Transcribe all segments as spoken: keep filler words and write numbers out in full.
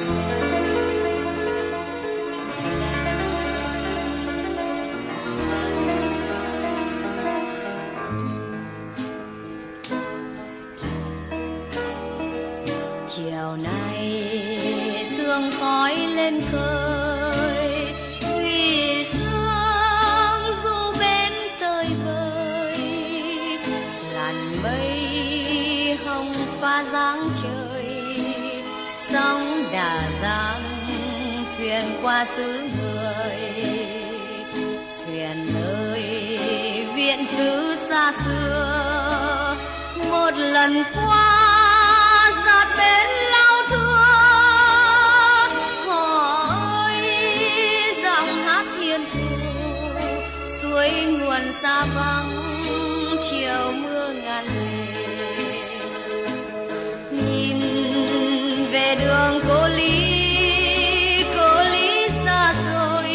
chiều nay sương khói lên khơi thủy dương du bên tơi vơi làn mây hồng pha dáng trời sóng đà giang thuyền qua xứ người thuyền ơi viện xứ xa xưa một lần qua giọt bên lao thương hỏi giọng hát thiên thu suối nguồn xa vắng chiều mưa ngàn về nhìn về đường cô lý cô lý xa xôi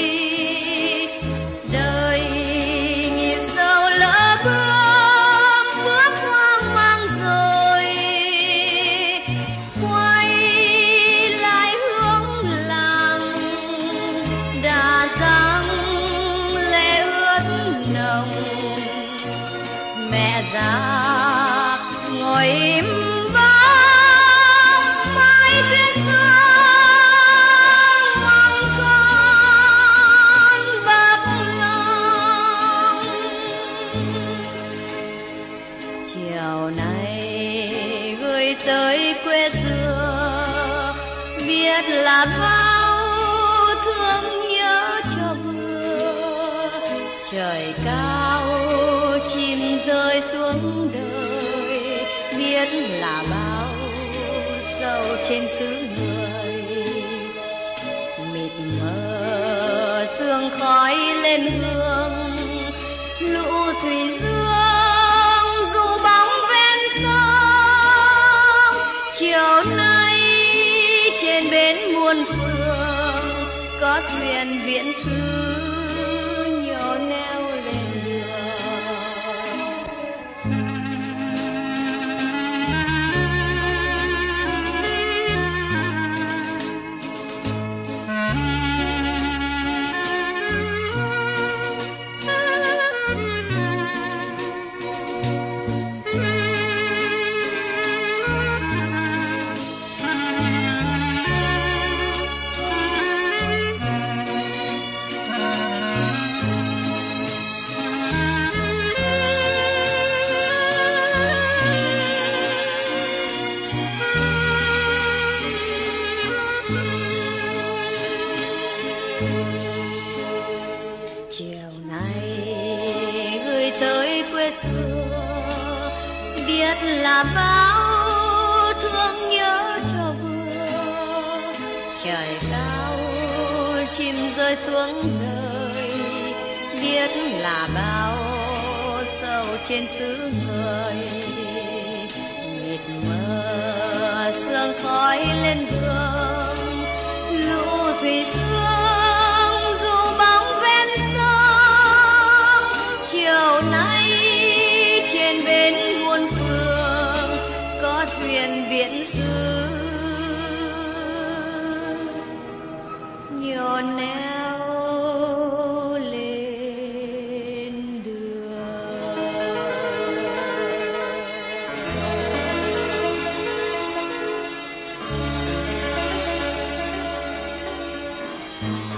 đời nhịp sâu lỡ bước bước hoang mang rồi quay lại hướng làng đà giang lệ ướt nồng mẹ già ngồi im vắng mãi tuyết sương mong con bạc lòng chiều nay gửi tới quê xưa biết là bao thương nhớ cho vừa trời cao chim rơi xuống đời biết là bao sâu trên xứ người mịt mờ sương khói lên hương lũ thủy dương dù bóng ven sông chiều nay trên bến muôn phương có thuyền viễn xứ nhổ neo lên chiều nay gửi tới quê xưa biết là bao thương nhớ cho vừa trời cao chim rơi xuống đời biết là bao sâu trên xứ người mịt mờ sương khói lên hương lũ thủy dương dù bóng ven sông chiều nay trên bến muôn phương có thuyền viễn xứ nhổ neo lên đường.